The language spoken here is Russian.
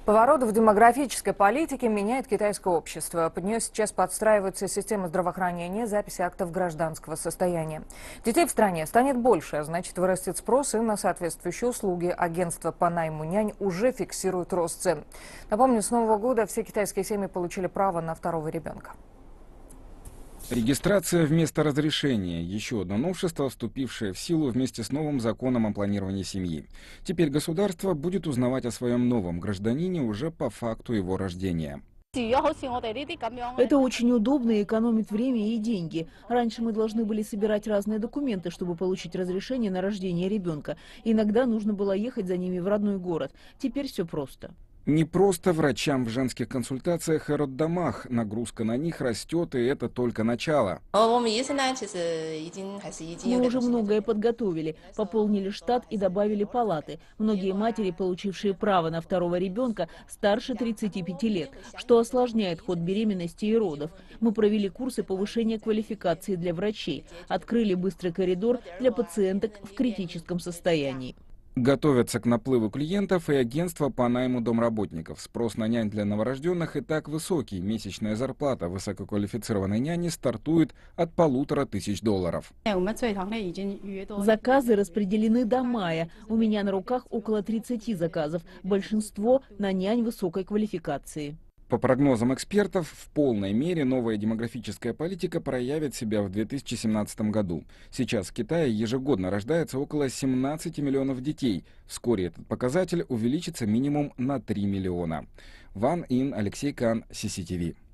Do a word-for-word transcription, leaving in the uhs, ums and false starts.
Поворот в демографической политике меняет китайское общество. Под нее сейчас подстраивается система здравоохранения, записи актов гражданского состояния. Детей в стране станет больше, а значит вырастет спрос и на соответствующие услуги. Агентство по найму нянь уже фиксирует рост цен. Напомню, с Нового года все китайские семьи получили право на второго ребенка. Регистрация вместо разрешения – еще одно новшество, вступившее в силу вместе с новым законом о планировании семьи. Теперь государство будет узнавать о своем новом гражданине уже по факту его рождения. Это очень удобно и экономит время и деньги. Раньше мы должны были собирать разные документы, чтобы получить разрешение на рождение ребенка. Иногда нужно было ехать за ними в родной город. Теперь все просто. Не просто врачам в женских консультациях и роддомах. Нагрузка на них растет, и это только начало. Мы уже многое подготовили, пополнили штат и добавили палаты. Многие матери, получившие право на второго ребенка, старше тридцати пяти лет, что осложняет ход беременности и родов. Мы провели курсы повышения квалификации для врачей, открыли быстрый коридор для пациенток в критическом состоянии. Готовятся к наплыву клиентов и агентства по найму домработников. Спрос на нянь для новорожденных и так высокий. Месячная зарплата высококвалифицированной няни стартует от полутора тысяч долларов. Заказы распределены до мая. У меня на руках около тридцати заказов. Большинство на нянь высокой квалификации. По прогнозам экспертов, в полной мере новая демографическая политика проявит себя в две тысячи семнадцатом году. Сейчас в Китае ежегодно рождается около семнадцати миллионов детей. Вскоре этот показатель увеличится минимум на три миллиона. Ван Ин, Алексей Кан, Си Си Ти Ви.